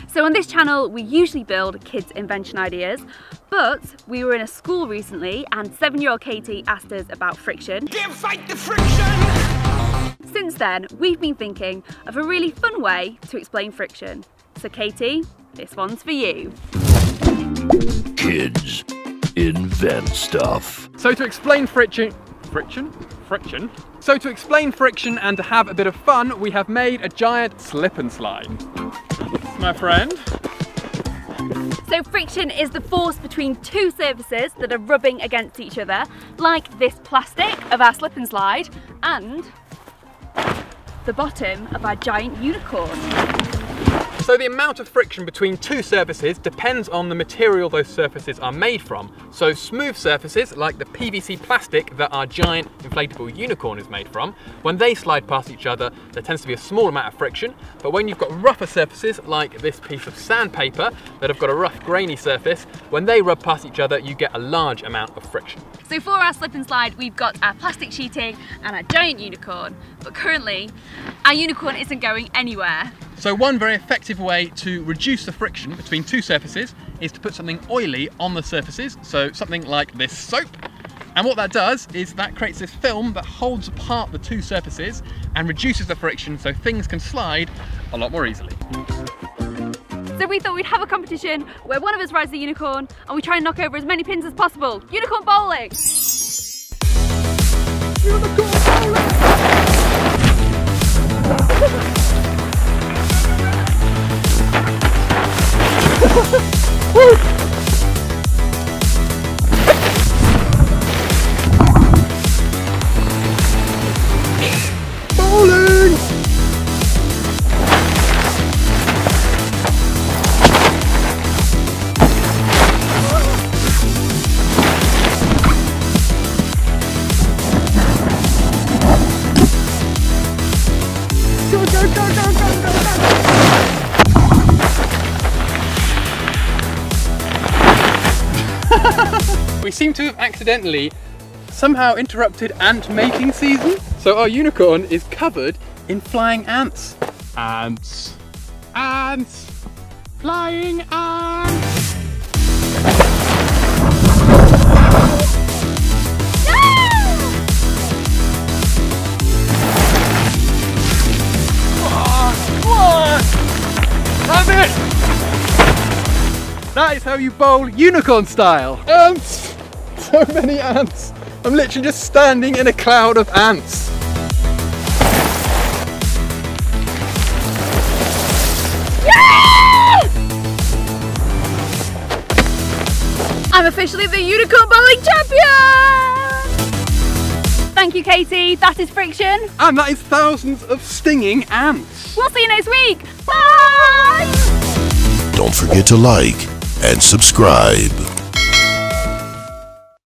So on this channel, we usually build kids' invention ideas, but we were in a school recently and 7-year-old Katie asked us about friction. Fight the friction! Since then, we've been thinking of a really fun way to explain friction. So Katie, this one's for you. Kids invent stuff. So to explain friction? So to explain friction and to have a bit of fun, we have made a giant slip and slide. My friend. So friction is the force between two surfaces that are rubbing against each other, like this plastic of our slip and slide and the bottom of our giant unicorn. So the amount of friction between two surfaces depends on the material those surfaces are made from. So smooth surfaces, like the PVC plastic that our giant inflatable unicorn is made from, when they slide past each other, there tends to be a small amount of friction. But when you've got rougher surfaces, like this piece of sandpaper that have got a rough, grainy surface, when they rub past each other, you get a large amount of friction. So for our slip and slide, we've got our plastic sheeting and our giant unicorn. But currently, our unicorn isn't going anywhere. So one very effective way to reduce the friction between two surfaces is to put something oily on the surfaces, so something like this soap. And what that does is that creates this film that holds apart the two surfaces and reduces the friction so things can slide a lot more easily. So we thought we'd have a competition where one of us rides the unicorn and we try and knock over as many pins as possible. Unicorn bowling! Unicorn bowling! Bowling! Go, go, go, go, go, go, go! We seem to have accidentally somehow interrupted ant mating season. So our unicorn is covered in flying ants. Ants. Ants. Flying ants. Have it! That is how you bowl unicorn style. Ants! So many ants. I'm literally just standing in a cloud of ants. Yeah! I'm officially the unicorn bowling champion! Thank you, Katie. That is friction. And that is thousands of stinging ants. We'll see you next week. Bye! Don't forget to like and subscribe.